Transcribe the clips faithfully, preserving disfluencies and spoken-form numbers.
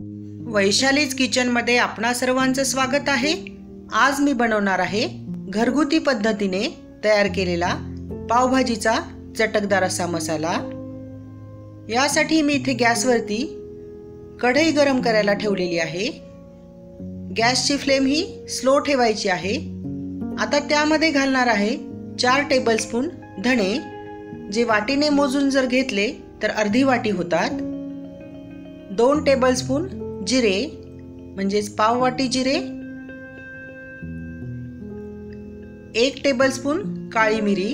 वैशालीज किचनमध्ये आपणा सर्वांचं स्वागत आहे। आज मी बनवणार आहे घरगुती पद्धतीने तयार केलेला पावभाजीचा चटकदार असा मसाला। यासाठी मी इथे गॅसवरती कढई गरम करायला ठेवलेली आहे। गॅसची फ्लेम ही स्लो ठेवायची आहे। आता त्यामध्ये घालणार आहे चार टेबलस्पून धणे, जे वाटीने मोजून जर घेतले तर अर्धी वाटी होतात। दोन टेबलस्पून जिरे म्हणजेच पाव वाटी जिरे, एक टेबलस्पून काळी मिरी,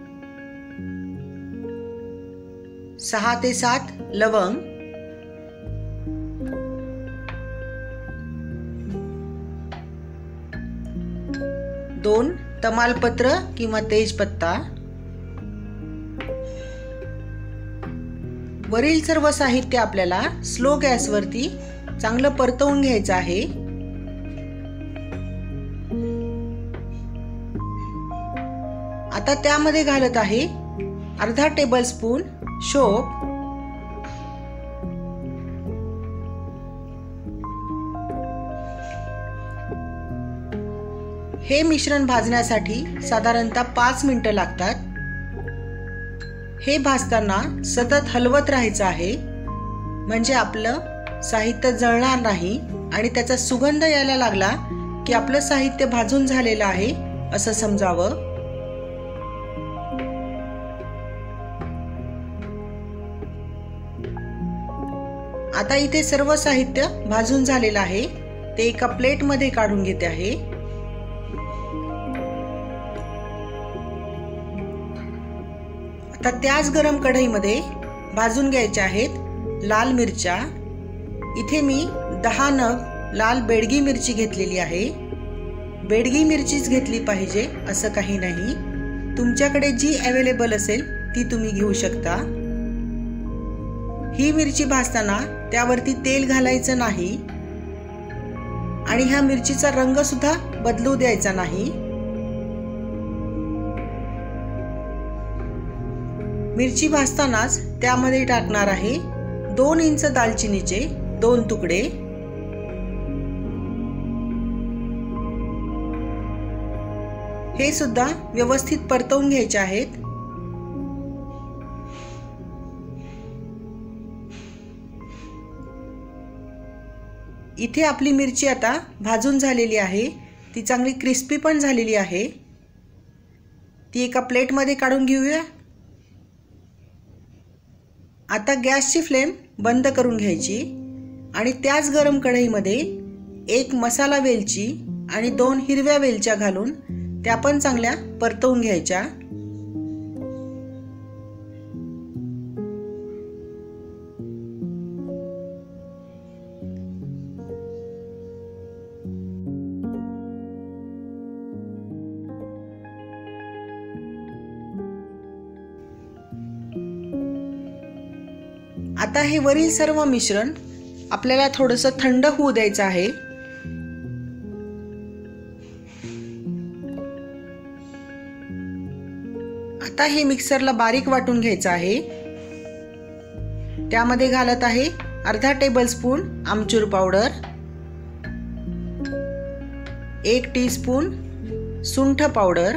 सहा ते सात लवंग, दोन तमालपत्र किंवा तेजपत्ता। वरील सर्व साहित्य आपल्याला स्लो गॅसवरती चांगलं परतवून घ्यायचं आहे। आता त्यामध्ये घालत आहे अर्धा टेबलस्पून शोप, हे मिश्रण भाजण्यासाठी साधारणतः पाच मिनिटं लागतात। हे भाजताना सतत हलवत राहायचं आहे, म्हणजे आपलं साहित्य जळणार नाही आणि त्याचा सुगंध यायला लागला की आपलं साहित्य भाजून झालेलं आहे असं समजावं। आता इथे सर्व साहित्य भाजून झालेलं आहे, ते एका प्लेटमध्ये काढून घेते आहे। आता त्याच गरम कढईमध्ये भाजून घ्यायच्या आहेत लाल मिरच्या। इथे मी दहा नग लाल बेडगी मिरची घेतलेली आहे। बेडगी मिरचीच घेतली पाहिजे असं काही नाही, तुमच्याकडे जी अवेलेबल असेल ती तुम्ही घेऊ शकता। ही मिरची भाजताना त्यावरती तेल घालायचं नाही आणि ह्या मिरचीचा रंग सुद्धा बदलू द्यायचा नाही। मिरची भाजतानाच त्यामध्ये टाकणार आहे दोन इंच दालचिनीचे दोन तुकडे, हे सुद्धा व्यवस्थित परतवून घ्यायचे आहेत। इथे आपली मिरची आता भाजून झालेली आहे, ती चांगली क्रिस्पी पण झालेली आहे। ती एका प्लेटमध्ये काढून घेऊया। आता गॅसची फ्लेम बंद करून घ्यायची आणि त्याच गरम कढईमध्ये एक मसाला वेलची आणि दोन हिरव्या वेलच्या घालून त्या पण चांगल्या परतवून घ्यायच्या। आता हे वरील सर्व मिश्रण आपल्याला थोडंसं थंड होऊ द्यायचं आहे। आता हे मिक्सरला बारीक वाटून घ्यायचं आहे। त्यामध्ये घालत आहे अर्धा टेबलस्पून आमचूर पावडर, एक टीस्पून सुंठ पावडर,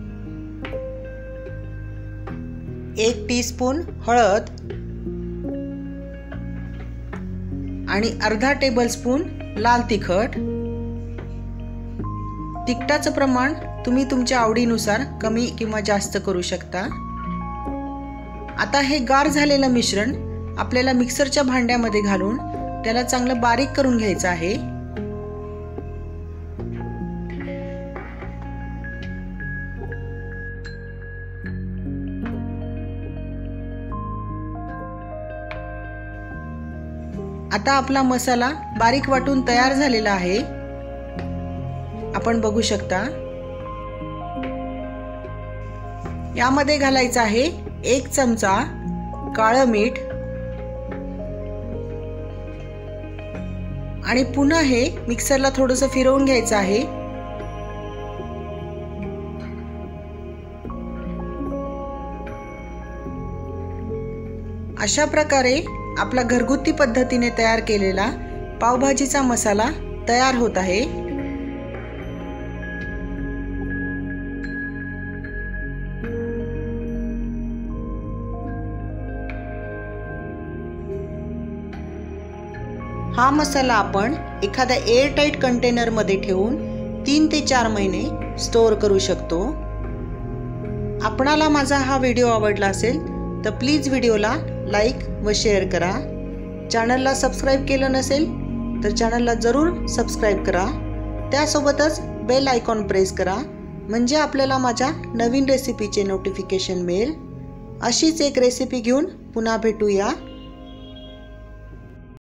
एक टीस्पून हळद आणि अर्धा टेबलस्पून लाल तिखट। तिखटाचं प्रमाण तुम्ही तुमच्या आवडीनुसार कमी किंवा जास्त करू शकता। आता हे गार झालेलं मिश्रण आपल्याला मिक्सरच्या भांड्यामध्ये घालून त्याला चांगलं बारीक करून घ्यायचं आहे। आता आपला मसाला बारीक वाटून तयार झालेला आहे, आपण बघू शकता। यामध्ये घालायचं आहे एक चमचा काळं मीठ आणि पुन्हा हे मिक्सरला थोडंसं फिरवून घ्यायचं आहे। अशा प्रकारे आपला घरगुती पद्धतीने तयार केलेला पावभाजीचा मसाला तयार होत आहे। हा मसाला आपण एखाद्या एअरटाईट कंटेनरमध्ये ठेवून तीन ते चार महिने स्टोअर करू शकतो। आपणाला माझा हा व्हिडिओ आवडला असेल तर प्लीज व्हिडिओला लाईक व शेअर करा। चॅनलला सबस्क्राईब केलं नसेल तर चॅनलला जरूर सबस्क्राईब करा। त्यासोबतच बेल आयकॉन प्रेस करा म्हणजे आपल्याला माझ्या नवीन रेसिपीचे नोटिफिकेशन मिळेल। अशीच एक रेसिपी घेऊन पुन्हा भेटूया।